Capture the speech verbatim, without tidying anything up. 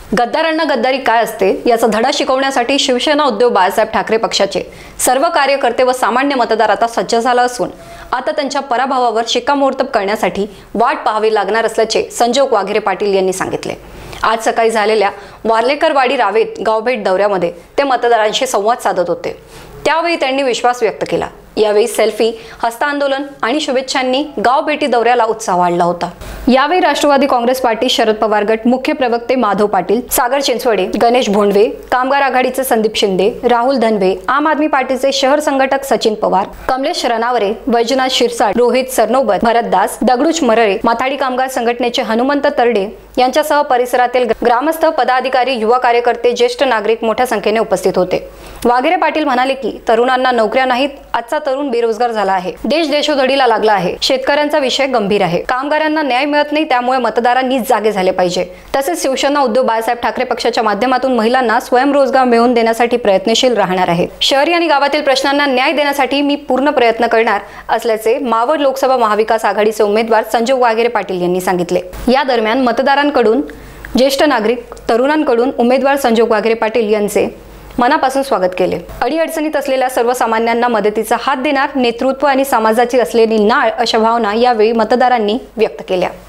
गद्दारांना गद्दारी काय असते याचा धडा शिकवण्यासाठी शिवसेना उद्धव बाळासाहेब ठाकरे पक्षाचे सर्व कार्यकर्ते व सामान्य मतदार आता सज्ज झाला असून आता त्यांच्या पराभवावर शिक्कामोर्तब करण्यासाठी वाट पाहावी लागणार असल्याचे संजोग वाघेरे पाटील यांनी सांगितले। आज सकाळी झालेल्या वार्लेकरवाडी रावेत गावभेट दौऱ्यामध्ये ते मतदारांशी संवाद साधत होते। त्यावेळी त्यांनी विश्वास व्यक्त केला। यावेळी सेल्फी, हस्तांदोलन आणि शुभेच्छांनी गावभेटी दौऱ्याला उत्साह वाढला होता। यावेळी राष्ट्रवादी काँग्रेस पार्टी, शरद पवार गट मुख्य प्रवक्ते माधव पाटील, सागर चिंचवडे, गणेश भोंडवे, कामगार आघाडीचे संदीप शिंदे, राहुल धनवे, आम आदमी पार्टीचे शहर संघटक सचिन पवार, कमलेश रनावरे, वैजनाथ शिरसाट, रोहित सरनोबत, भरत दास, दगडूच मरळे, माथाडी कामगार संघटनेचे हनुमंत तरडे यांच्यासह परिसरातील ग्रामस्थ, पदाधिकारी, युवा कार्यकर्ते, ज्येष्ठ नागरिक मोठ्या संख्येने उपस्थित होते। वाघेरे पाटील म्हणाले की तरुणांना नोकऱ्या नाहीत, आजचा तरुण बेरोजगार झाला आहे, देश देशोधडीला लागला आहे, शेतकऱ्यांचा विषय गंभीर आहे, कामगारांना न्याय मिळत नाही, त्यामुळे मतदारांनी जागे झाले पाहिजे। तसेच शिवसेना उद्धव बाळासाहेब ठाकरे पक्षाच्या माध्यमातून महिलांना स्वयंरोजगार मिळवून देण्यासाठी प्रयत्नशील राहणार आहे। शहरी आणि गावातील प्रश्नांना न्याय देण्यासाठी मी पूर्ण प्रयत्न करणार असल्याचे मावळ लोकसभा महाविकास आघाडीचे उमेदवार संजोग वाघेरे पाटील यांनी सांगितले। या दरम्यान मतदारांकडून, ज्येष्ठ नागरिक, तरुणांकडून उमेदवार संजोग वाघेरे पाटील यांचे मनापासून स्वागत केले। अडीअडचणीत असलेल्या सर्वसामान्यांना मदतीचा हात देणार, नेतृत्व आणि समाजाची असलेली नाळ अशा भावना यावेळी मतदारांनी व्यक्त केल्या।